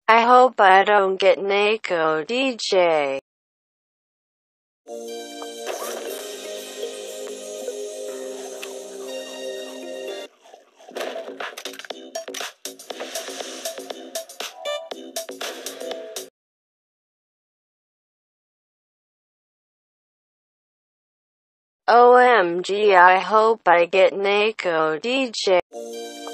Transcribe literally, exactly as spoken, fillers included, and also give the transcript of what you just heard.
I hope I don't get Nako D J. O M G, I hope I get Nako D J.